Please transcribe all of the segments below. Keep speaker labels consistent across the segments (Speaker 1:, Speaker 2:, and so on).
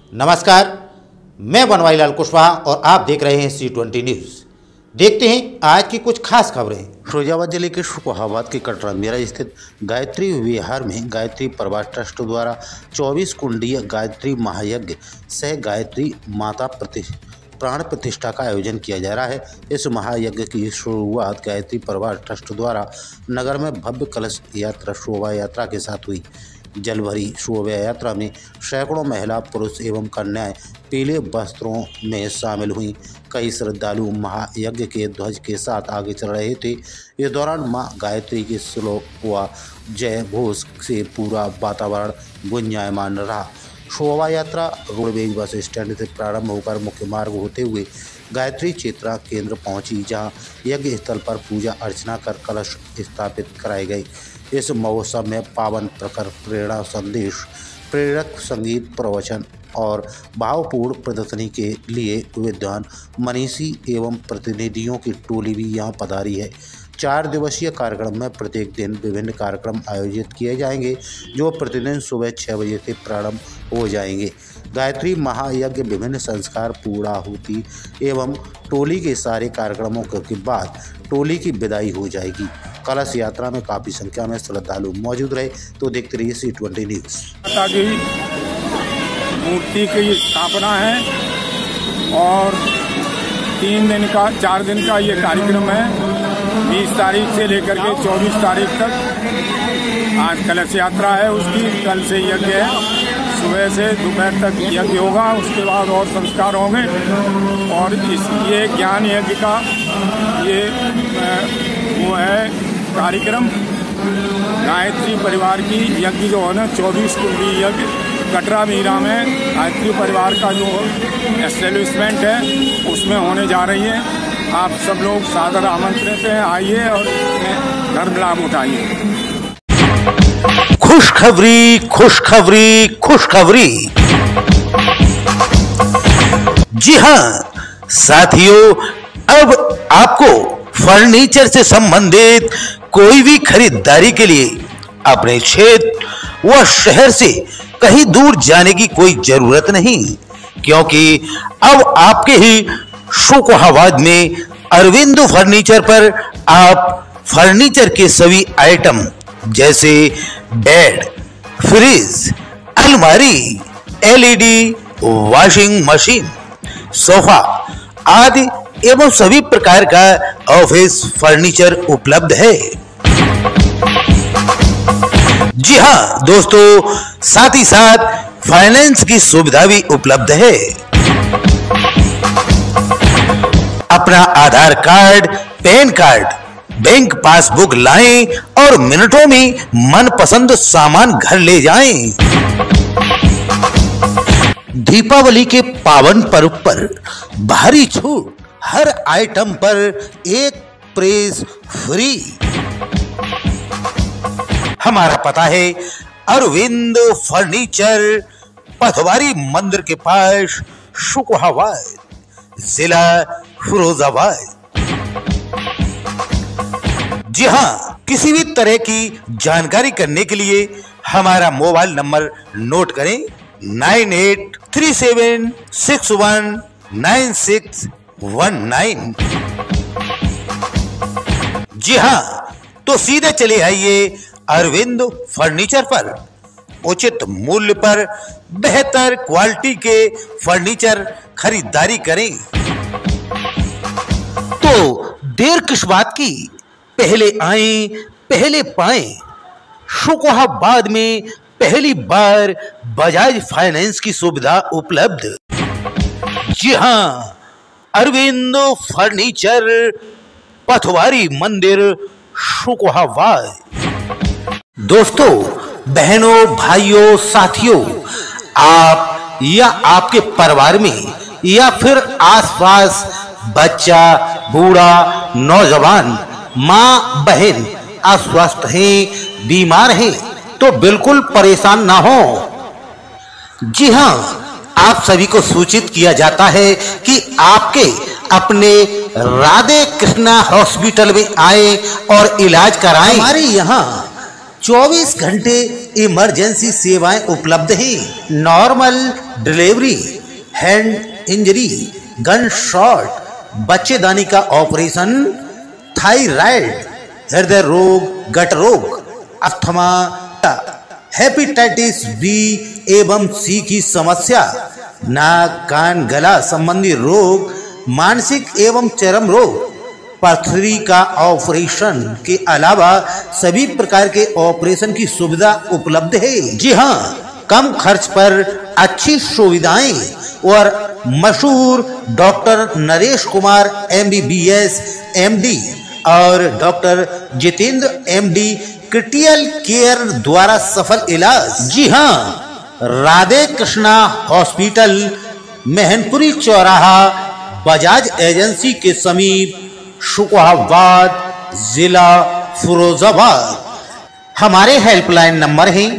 Speaker 1: नमस्कार, मैं बनवारीलाल कुशवाहा और आप देख रहे हैं C20 न्यूज़। देखते हैं आज की कुछ खास खबरें।
Speaker 2: फिरोजाबाद जिले के शुकोहाबाद के कटरा मेरा स्थित गायत्री विहार में गायत्री परिवार ट्रस्ट द्वारा 24 कुंडीय गायत्री महायज्ञ सह गायत्री माता प्राण प्रतिष्ठा का आयोजन किया जा रहा है। इस महायज्ञ की शुरुआत गायत्री परिवार ट्रस्ट द्वारा नगर में भव्य कलश यात्रा शोभा यात्रा के साथ हुई। जल भरी शोभा यात्रा में सैकड़ों महिला पुरुष एवं कन्याएं पीले वस्त्रों में शामिल हुई। कई श्रद्धालु महायज्ञ के ध्वज के साथ आगे चल रहे थे। इस दौरान मां गायत्री के श्लोक व जय घोष से पूरा वातावरण गुंजायमान रहा। शोभा यात्रा रोडवेज बस स्टैंड से प्रारंभ होकर मुख्य मार्ग होते हुए गायत्री चेतना केंद्र पहुंची, जहां यज्ञ स्थल पर पूजा अर्चना कर कलश स्थापित कराए गए। इस महोत्सव में पावन प्रकर प्रेरणा संदेश, प्रेरक संगीत प्रवचन और भावपूर्ण प्रदर्शनी के लिए विद्वान मनीषी एवं प्रतिनिधियों की टोली भी यहां पधारी है। 4 दिवसीय कार्यक्रम में प्रत्येक दिन विभिन्न कार्यक्रम आयोजित किए जाएंगे, जो प्रतिदिन सुबह 6 बजे से प्रारंभ हो जाएंगे। गायत्री महायज्ञ विभिन्न संस्कार, पूर्णाहुति एवं टोली के सारे कार्यक्रमों के बाद टोली की विदाई हो जाएगी। कलश यात्रा में काफ़ी संख्या में श्रद्धालु मौजूद रहे। तो देखते रहिए C20 न्यूज़।
Speaker 3: माता की मूर्ति की स्थापना है और 4 दिन का ये कार्यक्रम है। 20 तारीख से लेकर के 24 तारीख तक आज कलश यात्रा है, उसकी कल से यज्ञ है। सुबह से दोपहर तक यज्ञ होगा, उसके बाद और संस्कार होंगे। और ये ज्ञान यज्ञ का ये वो है कार्यक्रम। गायत्री परिवार की यज्ञ जो है ना 24 कुंडी यज्ञ कटरा मीरा में गायत्री परिवार का जो एस्टेब्लिशमेंट है उसमें होने जा रही है। आप सब लोग सादर आमंत्रित हैं, आइए और धर्म लाभ उठाइए।
Speaker 2: खुशखबरी खुशखबरी खुशखबरी। जी हाँ साथियों, अब आपको फर्नीचर से संबंधित कोई भी खरीदारी के लिए अपने क्षेत्र व शहर से कहीं दूर जाने की कोई जरूरत नहीं, क्योंकि अब आपके ही शुकोहाबाद में अरविंद फर्नीचर पर आप फर्नीचर के सभी आइटम जैसे बेड, फ्रिज, अलमारी, LED, वॉशिंग मशीन, सोफा आदि एवं सभी प्रकार का ऑफिस फर्नीचर उपलब्ध है। जी हाँ दोस्तों, साथ ही साथ फाइनेंस की सुविधा भी उपलब्ध है। अपना Aadhaar card, pan card, bank passbook लाएं और मिनटों में मनपसंद सामान घर ले जाएं। दीपावली के पावन पर्व पर भारी छूट, हर आइटम पर 1 प्राइस फ्री। हमारा पता है अरविंद फर्नीचर, पथवारी मंदिर के पास, शुकोहाबाद, जिला फिरोजाबाद। जी हाँ, किसी भी तरह की जानकारी करने के लिए हमारा मोबाइल नंबर नोट करें 9837619619। जी हाँ, तो सीधे चले आइए अरविंद फर्नीचर पर। उचित मूल्य पर बेहतर क्वालिटी के फर्नीचर खरीदारी करें। तो देर किस बात की, पहले आएं पहले पाएं। शुकोहाबाद में पहली बार बजाज फाइनेंस की सुविधा उपलब्ध। जी हाँ, अरविंद फर्नीचर, पथवारी मंदिर, शुकोहाबाद। दोस्तों, बहनों, भाइयों, साथियों, आप या आपके परिवार में या फिर आसपास बच्चा, बूढ़ा, नौजवान, माँ, बहन अस्वस्थ हैं, बीमार हैं, तो बिल्कुल परेशान ना हो। जी हाँ, आप सभी को सूचित किया जाता है कि आपके अपने राधे कृष्णा हॉस्पिटल में आए और इलाज कराएं। हमारे यहाँ 24 घंटे इमरजेंसी सेवाएं उपलब्ध हैं। Normal delivery, hand injury, gun shot, बच्चेदानी का ऑपरेशन, थायराइड, हृदय रोग, गट रोग, अस्थमा, हेपेटाइटिस बी एवं सी की समस्या, नाक कान गला संबंधी रोग, मानसिक एवं चर्म रोग, पथरी का ऑपरेशन के अलावा सभी प्रकार के ऑपरेशन की सुविधा उपलब्ध है। जी हाँ, कम खर्च पर अच्छी सुविधाएं और मशहूर doctor Naresh Kumar MBBS MD और doctor Jitendra MD critical care द्वारा सफल इलाज। जी हाँ, राधे कृष्णा हॉस्पिटल, मेहनपुरी चौराहा, बजाज एजेंसी के समीप, शुकोहाबाद, जिला फिरोजाबाद। हमारे हेल्पलाइन नंबर है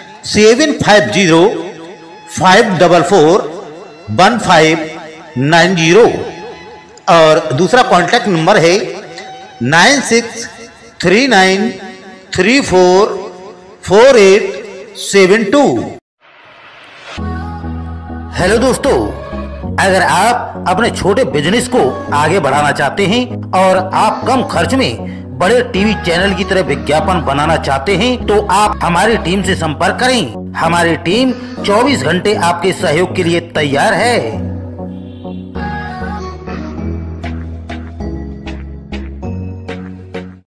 Speaker 2: 750-544-1590 और दूसरा कॉन्टैक्ट नंबर है 9639344872।
Speaker 1: हेलो दोस्तों, अगर आप अपने छोटे बिजनेस को आगे बढ़ाना चाहते हैं और आप कम खर्च में बड़े टीवी चैनल की तरह विज्ञापन बनाना चाहते हैं तो आप हमारी टीम से संपर्क करें। हमारी टीम 24 घंटे आपके सहयोग के लिए तैयार है।